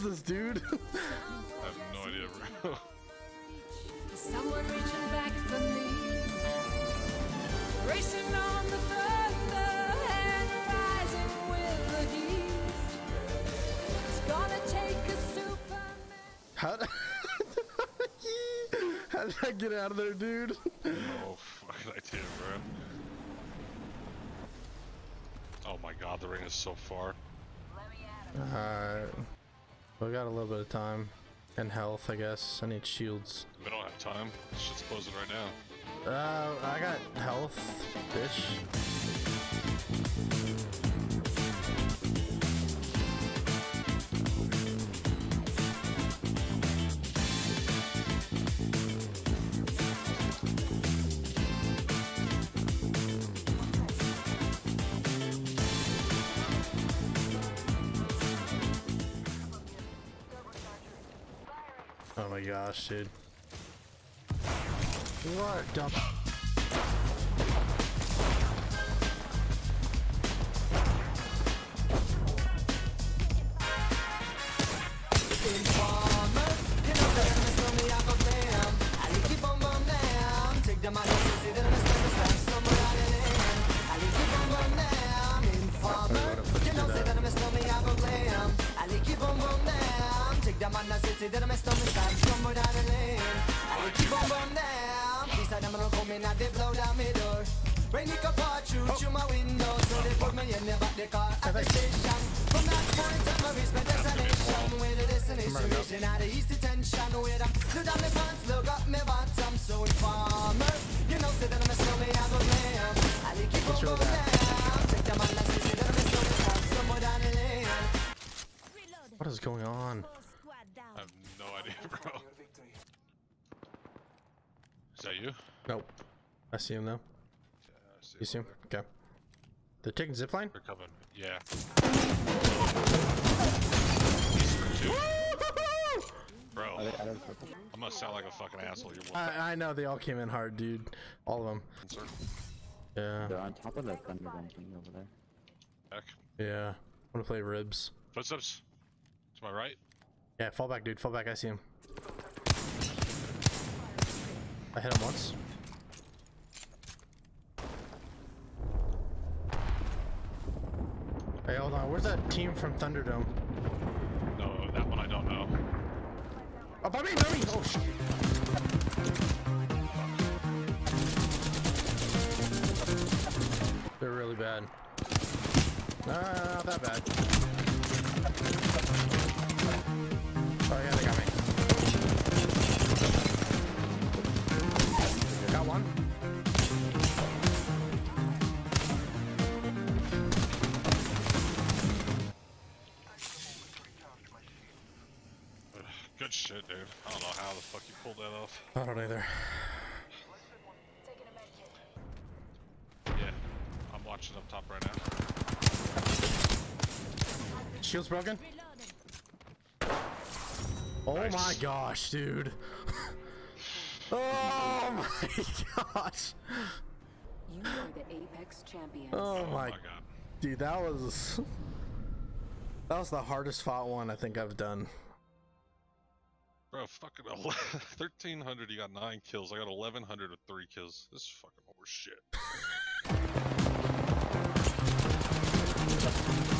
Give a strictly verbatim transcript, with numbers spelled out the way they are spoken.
this, dude? I have no idea, bro. Someone reaching back for me, racing on the thunder and rising with the heat. It's gonna take a Superman. How did, how did I get out of there, dude? Oh, fucking idea, bro. Oh my god, the ring is so far. Alright. We got a little bit of time. And health, I guess. I need shields. We don't have time. This shit's closing right now. Uh, I got health, bitch. Oh my gosh, dude. What? Dump. Rain it up all through through my window, so they put me in the back the car at the station. From that point on, I reach my destination. Where the destination reaching at the east detention. Where I'm look down my pants, look up my bottom. So informer, you know, say that I'm a snowman, I go glam. I like keep on going down. Take them on, let's say that I'm a snowman, somewhere down the lane. What is going on? I have no idea, bro. Is that you? Nope. I see him now. Yeah, I see You see him? Okay. They're taking zipline? They're coming. Yeah. Bro, I'm gonna sound like a fucking asshole. You're I, I know they all came in hard, dude. All of them. concerned. Yeah. They're on top of the Thunderdome thing over there. Back. Yeah. I'm gonna play ribs. Footsteps. To my right. Yeah, fall back, dude. Fall back. I see him. I hit him once. Hey, hold on. Where's that team from Thunderdome? No, that one I don't know. Oh, by me, by me! Oh, shit. They're really bad. Nah, not that bad. Oh, yeah, they got me. Got one. Good shit, dude. I don't know how the fuck you pulled that off. I don't either. Yeah, I'm watching up top right now. Shield's broken. Oh Nice. my gosh, dude. Oh my gosh. You are the Apex champions. Oh Oh my my god. dude, that was that was the hardest fought one I think I've done. Bro, fucking thirteen hundred, you got nine kills. I got eleven hundred with three kills. This is fucking horse shit.